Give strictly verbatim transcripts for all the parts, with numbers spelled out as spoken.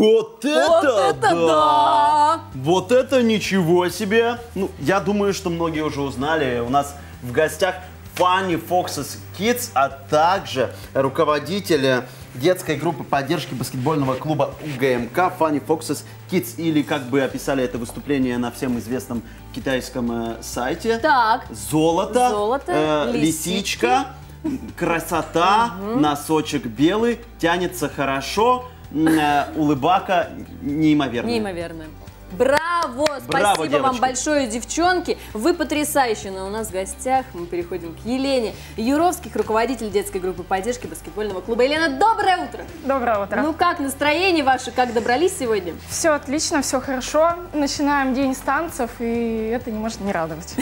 Вот это, вот это да! да! Вот это ничего себе! Ну, я думаю, что многие уже узнали. У нас в гостях Funny Foxes Kids, а также руководитель детской группы поддержки баскетбольного клуба УГМК Funny Foxes Kids, или как бы описали это выступление на всем известном китайском э, сайте. Так. Золото, Золото, э, лисички. лисичка, красота, угу. Носочек белый, тянется хорошо, э, улыбака неимоверная. Неимоверная. Браво! Браво, Спасибо вам девочки. большое, девчонки. Вы потрясающие. Но у нас в гостях мы переходим к Елене Юровских, руководитель детской группы поддержки баскетбольного клуба. Елена, доброе утро! Доброе утро. Ну как настроение ваше? Как добрались сегодня? Все отлично, все хорошо. Начинаем день с танцев, и это не может не радовать.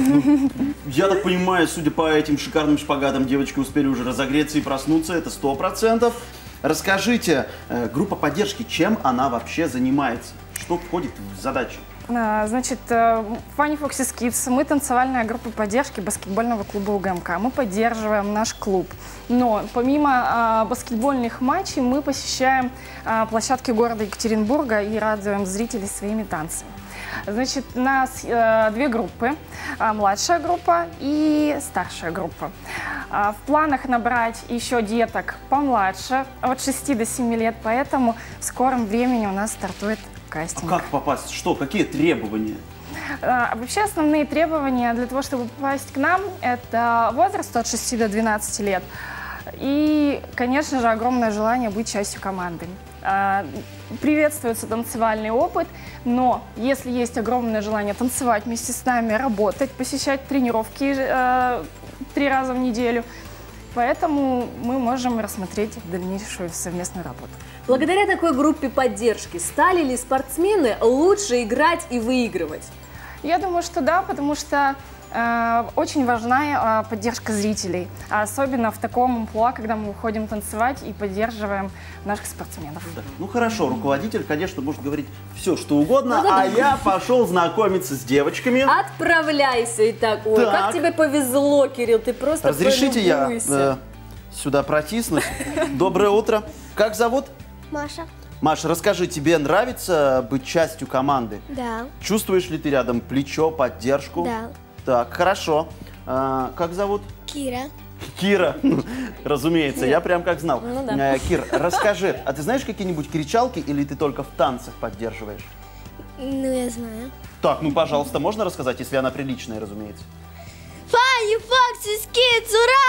Я так понимаю, судя по этим шикарным шпагатам, девочки успели уже разогреться и проснуться, это сто процентов. Расскажите, э, группа поддержки, чем она вообще занимается? Что входит в задачу? А, Значит, э, Funny Foxes Kids, мы танцевальная группа поддержки баскетбольного клуба УГМК. Мы поддерживаем наш клуб. Но помимо а, баскетбольных матчей мы посещаем а, площадки города Екатеринбурга и радуем зрителей своими танцами. Значит, у нас э, две группы, а, младшая группа и старшая группа. А, в планах набрать еще деток помладше, от шести до семи лет, поэтому в скором времени у нас стартует кастинг. А как попасть? Что? Какие требования? А, Вообще основные требования для того, чтобы попасть к нам, это возраст от шести до двенадцати лет и, конечно же, огромное желание быть частью команды. А, Приветствуется танцевальный опыт, но если есть огромное желание танцевать вместе с нами, работать, посещать тренировки э, три раза в неделю, поэтому мы можем рассмотреть дальнейшую совместную работу. Благодаря такой группе поддержки стали ли спортсмены лучше играть и выигрывать? Я думаю, что да, потому что э, очень важна э, поддержка зрителей, а особенно в таком амплуа, когда мы выходим танцевать и поддерживаем наших спортсменов. Да. Ну хорошо, руководитель, конечно, может говорить все, что угодно, Ну, да, а да. я пошел знакомиться с девочками. Отправляйся, итак. Ой, Так. как тебе повезло, Кирилл, ты просто Разрешите я полюбуйся. э, сюда протиснусь? Доброе утро. Как зовут? Маша. Маша, расскажи, тебе нравится быть частью команды? Да. Чувствуешь ли ты рядом плечо, поддержку? Да. Так, хорошо. А, как зовут? Кира. Кира. Разумеется, я прям как знал. Ну да. Э, Кир, расскажи, а ты знаешь какие-нибудь кричалки или ты только в танцах поддерживаешь? Ну, я знаю. Так, ну, пожалуйста, можно рассказать, если она приличная, разумеется? Funny Foxes Kids,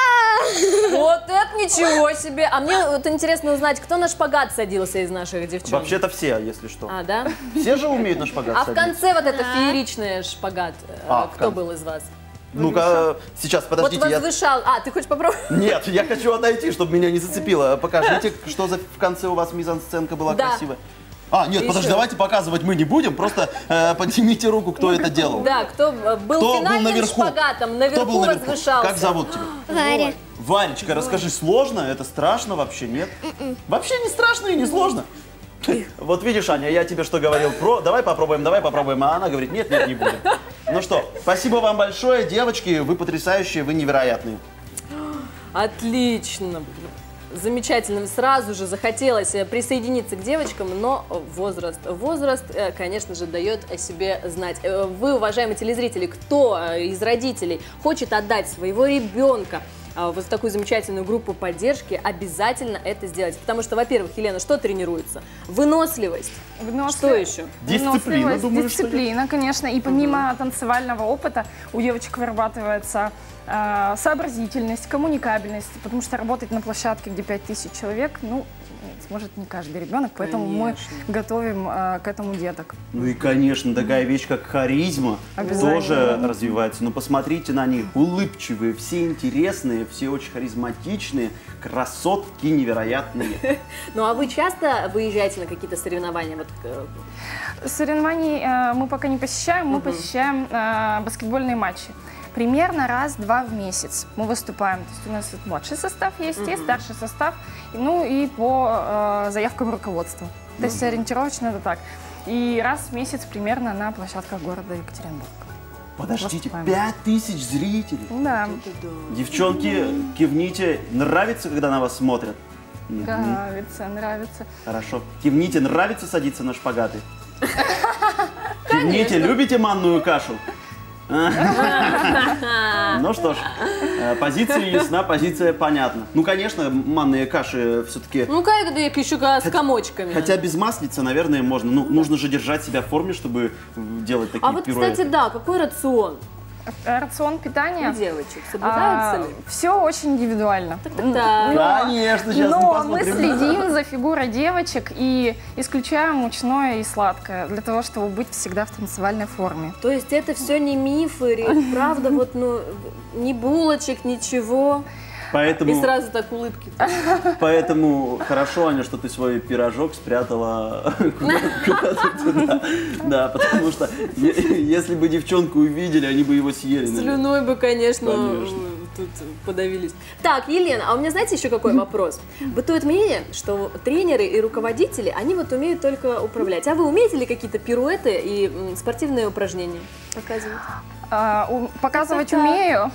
ура! Вот это ничего себе! А мне вот интересно узнать, кто на шпагат садился из наших девчонок? Вообще-то все, если что. А, да? Все же умеют на шпагат А в садиться. конце вот это Да. фееричный шпагат, э, А, в кто конце. был из вас? Ну-ка, сейчас, подождите, вот я... возвышал. А, ты хочешь попробовать? Нет, я хочу отойти, чтобы меня не зацепило. Покажите, что за в конце у вас мизансценка была Да. красивая. А, нет, Еще. подожди, давайте показывать мы не будем, просто э, поднимите руку, кто это делал. Да, кто э, был Кто был финальным наверху? шпагатом, наверху Кто был наверху? возвышался. Как зовут тебя? Варя. Варечка, расскажи, сложно? Это страшно вообще, нет? Вообще не страшно и не сложно. Вот видишь, Аня, я тебе что говорил, про, давай попробуем, давай попробуем, а она говорит, нет, нет, не будем. Ну что, спасибо вам большое, девочки, вы потрясающие, вы невероятные. Отлично. Замечательно. Сразу же захотелось присоединиться к девочкам, но возраст, возраст, э, конечно же, дает о себе знать. Э, Вы, уважаемые телезрители, кто э, из родителей хочет отдать своего ребенка э, вот в такую замечательную группу поддержки, обязательно это сделайте. Потому что, во-первых, Елена, что тренируется? Выносливость. Что еще? Дисциплина, Выносливость, думаю, что ли? Дисциплина, конечно. И помимо танцевального опыта у девочек вырабатывается э, сообразительность, коммуникабельность, потому что работать на площадке, где пять тысяч человек, ну, сможет не каждый ребенок, поэтому Конечно. мы готовим э, к этому деток. Ну и, конечно, такая вещь, как харизма, Обязательно. тоже развивается. Но посмотрите на них, улыбчивые, все интересные, все очень харизматичные, красотки невероятные. Ну а вы часто выезжаете на какие-то соревнования? Вот, э, Соревнований э, мы пока не посещаем, мы посещаем э, баскетбольные матчи. Примерно раз-два в месяц мы выступаем. То есть у нас вот младший состав есть, есть старший состав, ну и по э, заявкам руководства. То есть ориентировочно это так. И раз в месяц примерно на площадках города Екатеринбург. Подождите, Выступаем. пять тысяч зрителей? Да. Девчонки, кивните, нравится, когда на вас смотрят? Нравится, нравится. Хорошо. Кивните, нравится садиться на шпагаты? Кивните, любите манную кашу? Ну что ж, позиция ясна, позиция понятна. Ну, конечно, манные каши все-таки... Ну, как еще с комочками. Хотя без маслица, наверное, можно. Ну, нужно же держать себя в форме, чтобы делать такие А вот, пируэты. кстати, да, какой рацион Рацион питания. у девочек? Соблюдается ли? Все очень индивидуально. Да. Конечно, сейчас мы Но мы посмотрим. следим за фигурой девочек и исключаем мучное и сладкое для того, чтобы быть всегда в танцевальной форме. То есть это все не мифы, ре- правда, вот, ну, ни булочек, ничего. Поэтому, И сразу так улыбки. поэтому хорошо, Аня, что ты свой пирожок спрятала куда- куда-то туда. Да, потому что е- если бы девчонку увидели, они бы его съели. наверное. Слюной бы, конечно, Конечно. тут подавились. Так, Елена, а у меня знаете еще какой вопрос? Бытует мнение, что тренеры и руководители, они вот умеют только управлять. А вы умеете ли какие-то пируэты и м, спортивные упражнения показывать? А, у- показывать Так. умею.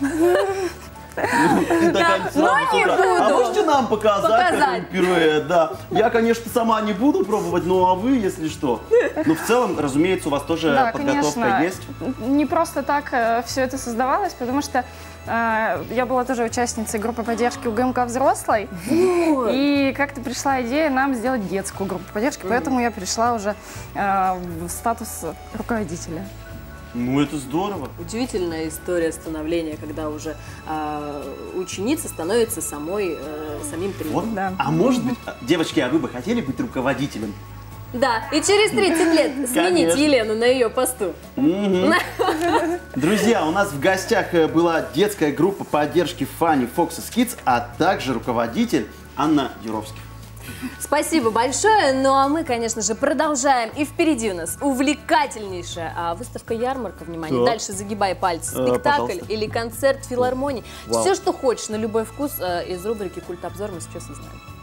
До конца, но вот не утра. буду. А можете нам показать, Показать. какой пируэт? Да. Я, конечно, сама не буду пробовать, но а вы, если что. Но в целом, разумеется, у вас тоже Да, подготовка конечно. есть. Не просто так все это создавалось, потому что э, я была тоже участницей группы поддержки у ГМК взрослой. И как-то пришла идея нам сделать детскую группу поддержки, поэтому я перешла уже э, в статус руководителя. Ну, это здорово. Удивительная история становления, когда уже а, ученица становится самой, э, самим тренером. Вот. Да. А может быть, а, девочки, а вы бы хотели быть руководителем? Да, и через тридцать лет сменить Конечно. Елену на ее посту. Друзья, у нас в гостях э, была детская группа поддержки Funny Foxes Kids, а также руководитель Анна Юровских. Спасибо большое. Ну а мы, конечно же, продолжаем. И впереди у нас увлекательнейшая а, выставка-ярмарка. Внимание, Так. дальше загибай пальцы. Э, Спектакль пожалуйста. или концерт филармонии. Вау. Все, что хочешь, на любой вкус э, из рубрики «Культ обзор» мы сейчас узнаем.